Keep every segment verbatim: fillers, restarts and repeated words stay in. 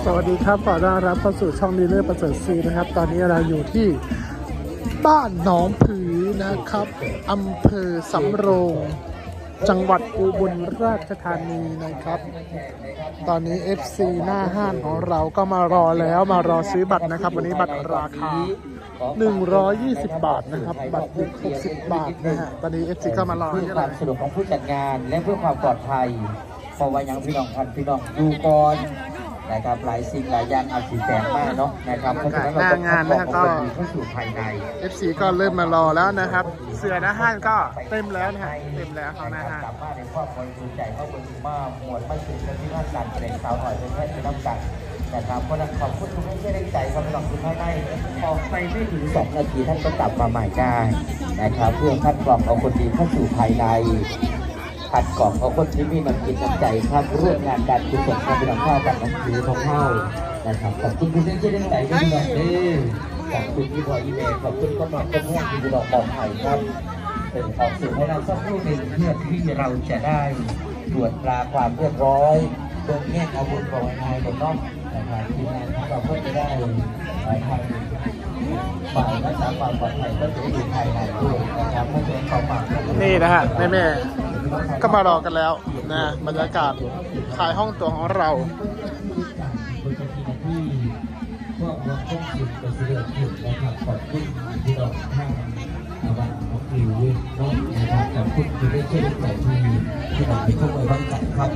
สวัสดีครับขอต้อนรับเข้าสู่ช่องดีเลอร์ประเสริฐซีนะครับตอนนี้เราอยู่ที่บ้านหนองผือนะครับอำเภอสำโรงจังหวัดอุบลราชธานีนะครับตอนนี้ เอฟ ซี หน้าห้างของเราก็มารอแล้วมารอซื้อบัตรนะครับวันนี้บัตรราคาหนึ่งร้อยยี่สิบบาทนะครับบัตรหกสิบบาทนะฮะตอนนี้ เอฟ ซี ก็มารอเพื่อความสะดวกของผู้จัดงานและเพื่อความปลอดภัยเพราะว่ายังพี่น้องพันพี่น้องอยู่ก่อนนะครับหลายสิ่งหลายอย่างอาจสิแตกมากเนาะนะครับเพราะฉะนั้นเราต้องคัดกรองคนดีเข้าสู่ภายในเอฟ ซี ก็เริ่มมารอแล้วนะครับเสือหน้าห้างก็เต็มแล้วนะฮะเต็มแล้วของหน้าห้างสามารถในครอบครัวดูใจเข้าบนมากหมวดไม่ถึงที่ท่านการแสดงสาวหน่อยเป็นแค่เป็นน้ำกันนะครับเพราะนั้นขอบคุณทุกท่านที่ได้ใจสำหรับคุณภายในออกไปไม่ถึงสองนาทีท่านก็กลับมาใหม่ได้นะครับเพื่อคัดกรองเอาคนดีเข้าสู่ภายในคัดกรองเอาคนที่มีน้ำจิตน้ำใจครับร่วมงานการกุศลการเป็นข้าวกันน้ำจืดของข้าวนะครับขอบคุณทุกท่านที่ได้ใจด้วยนะครับขอบคุณที่พออีเมลขอบคุณก็มาเป็นห่วงที่เราปลอดภัยครับเป็นออกสื่อให้เราสักครู่หนึ่งเพื่อที่เราจะได้ตรวจตราความเรียบร้อยตรงแง่อาวุธของนายบนนอกนะครับทีมงานของเราเพื่อจะได้ทางฝ่ายรักษาความปลอดภัยก็จะอยู่ภายในด้วยนะครับเพื่อเป็นความปลอดภัยนี่นะฮะแม่แม่ก็มารอกันแล้วนะบรรยากาศขายห้องตัวของเราพวกเราต้องคิดกับเรื่องที่นะครับขอบคุณที่เราท่านวันของคิวน้องนะครับขอบคุณที่ได้ช่วยใจที่ที่เราไปเข้าไปบ้างกันครับ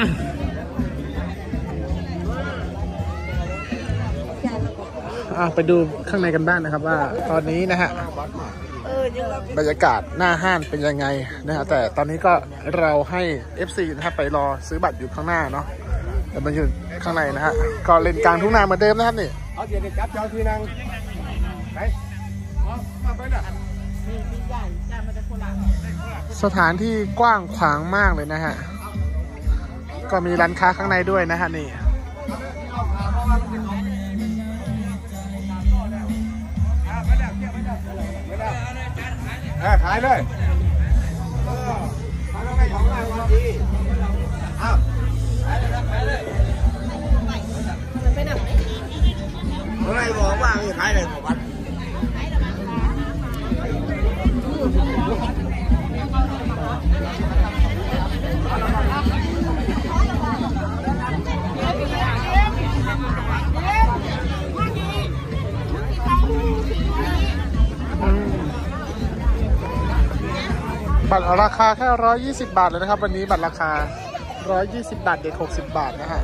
ไปดูข้างในกันบ้างนะครับว่าตอนนี้นะฮะบรรยากาศหน้าห้างเป็นยังไงนะฮะแต่ตอนนี้ก็เราให้ เอฟ ซี นะครับไปรอซื้อบัตรอยู่ข้างหน้าเนาะแต่มาอยู่ข้างในนะฮะก็เล่นกลางทุ่งนาเหมือนเดิมนะครับนี่เอาเดี๋ยวจับเจ้าที่นั่งไปมาไปนะสถานที่กว้างขวางมากเลยนะฮะก็มีร้านค้าข้างในด้วยนะฮะนี่ขายเลยขายแล้วไงของเราดีอ้าวขายเลยขายเลยไปไหนอะไรบอกว่าขายเลยบอกว่าบัตรราคาแค่ร้อยยี่สิบบาทเลยนะครับวันนี้บัตรราคาร้อยยี่สิบบาทเด็กหกสิบบาทนะฮะ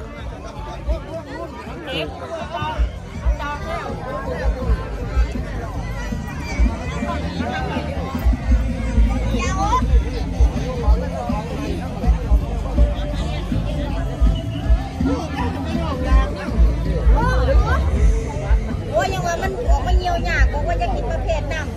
โอ้ยยังว่ามันออกมาเยียวยาก็ว่าจะกินประเภทน้ำ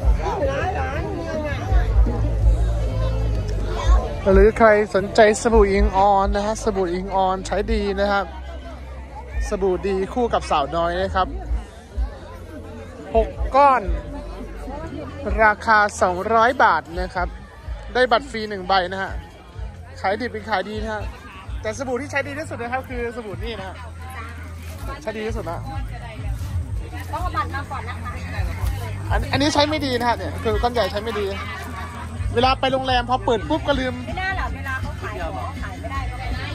หรือใครสนใจสบู่อิงออนนะฮะสบู่อิงออนใช้ดีนะครับสบู่ดีคู่กับสาวน้อยนะครับหกก้อนราคาสองร้อยบาทนะครับได้บัตรฟรีหนึ่งใบนะฮะขายดีเป็นขายดีนะฮะแต่สบู่ที่ใช้ดีที่สุดนะครับคือสบู่นี่นะฮะใช้ดีที่สุดนะต้องเอาบัตรมาก่อนนะคะอันอันนี้ใช้ไม่ดีนะฮะเนี่ยคือก้อนใหญ่ใช้ไม่ดีเวลาไปโรงแรมพอเปิดปุ๊บก็ลืมไม่ได้หรอเวลาเขาขายของขายไม่ได้ก็ไม่ได้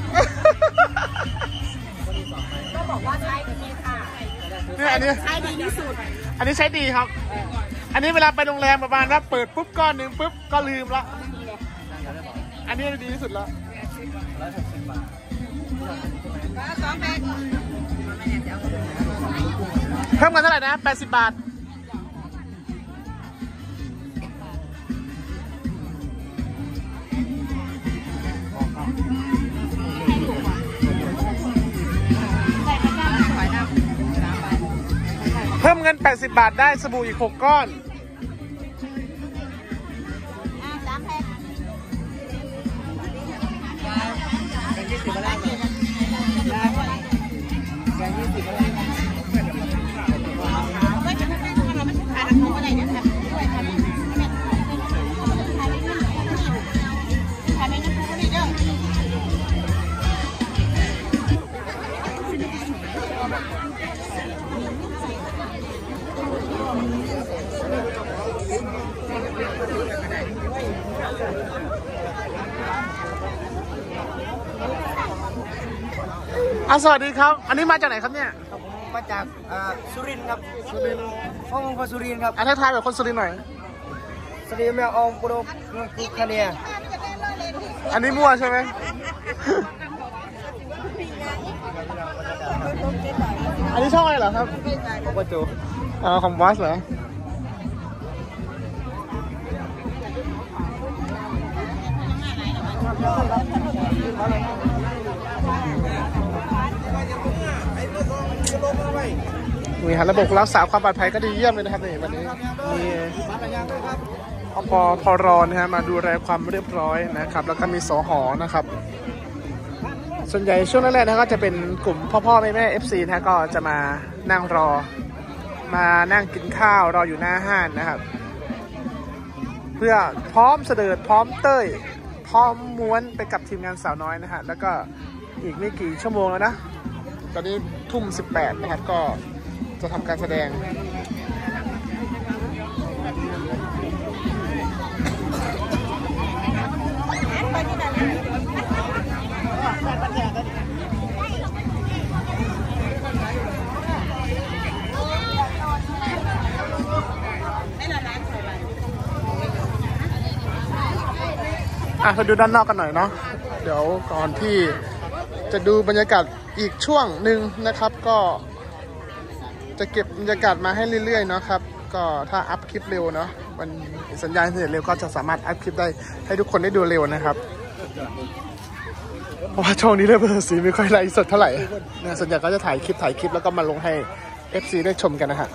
ก็บอกว่าใช้ดีค่ะเนี่ยอันนี้ใช้ดีที่สุดอันนี้ใช้ดีครับอันนี้เวลาไปโรงแรมประมาณว่าเปิดปุ๊บก้อนหนึ่งปุ๊บก็ลืมละอันนี้ดีที่สุดแล้วเพิ่มกันเท่าไหร่นะแปดสิบบาทเพิ่มเงินแปดสิบบาทได้สบู่อีกหกก้อนอ่ะสวัสดีครับอันนี้มาจากไหนครับเนี่ยครับผมมาจากสุรินทร์ครับสุรินทร์ห้องคนสุรินทร์ครับอ่ะทักทายแบบคนสุรินทร์หน่อยสุรินทร์แม่อองปุโรคุคเนียอันนี้มั่วใช่ไหม อันนี้ช่องอะไรเหรอครับของประจูอ๋อของบอสเหรอมีฮะระบบรักษาความปลอดภัยก็ดีเยี่ยมเลยนะครับนี่วันนี้มีอปพรนะฮะมาดูแลความเรียบร้อยนะครับแล้วก็มีสหนะครับส่วนใหญ่ช่วงแรกๆนะก็จะเป็นกลุ่มพ่อพ่อแม่แม่ เอฟ ซี นะก็จะมานั่งรอมานั่งกินข้าวรออยู่หน้าห้างนะครับ เพื่อพร้อมเสด็จพร้อมเต้ยพร้อมม้วนไปกับทีมงานสาวน้อยนะฮะแล้วก็อีกไม่กี่ชั่วโมงแล้วนะตอนนี้ทุ่มสิบแปดนะครับก็จะทำการแสดงอ่ะไปดูด้านนอกกันหน่อยเนาะเดี๋ยวก่อนที่จะดูบรรยากาศอีกช่วงหนึ่งนะครับก็จะเก็บบรรยากาศมาให้เรื่อยๆเนาะครับก็ถ้าอัพคลิปเร็วเนาะมันสัญญาณเสร็จเร็วก็จะสามารถอัพคลิปได้ให้ทุกคนได้ดูเร็วนะครับเพราะว่าช่วงนี้เลยเบอร์สีไม่ค่อยไลฟ์สดเท่าไหร่นะส่วนใหญ่ก็จะถ่ายคลิปถ่ายคลิปแล้วก็มาลงให้ เอฟ ซี ได้ชมกันนะฮะ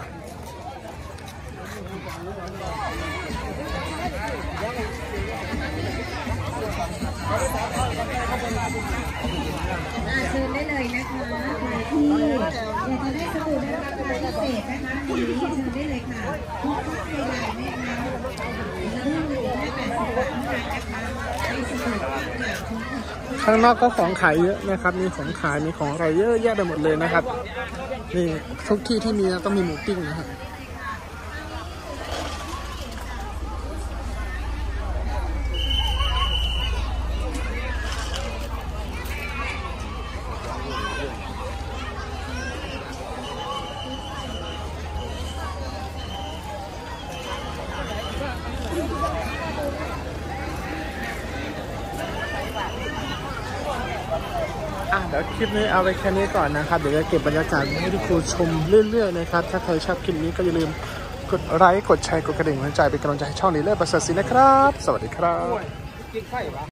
เชิญได้เลยนะคะใครที่อยากจะได้สบู่ได้รับราคาพิเศษนะคะทีนี้เชิญได้เลยค่ะทุกท่านใหญ่ๆนะคะแล้วที่หนึ่งได้แปดสิบบาทเท่านั้นนะคะให้สบู่ทุกท่านข้างนอกก็ของขายเยอะนะครับมีของขายมีของอะไรเยอะแยะไปหมดเลยนะครับนี่ทุกที่ที่มีต้องมีหมูปิ้งนะครับอ่ะเดี๋ยวคลิปนี้เอาไปแค่นี้ก่อนนะครับเดี๋ยวจะเก็บบรรยากาศให้ทุกคนชมเรื่อยๆนะครับถ้าใครชอบคลิปนี้ก็อย่าลืมกดไลค์กดแชร์กดกระดิ่งหัวใจเป็นกำลังใจให้ช่องนี้เลิศประเสริฐศรีนะครับสวัสดีครับ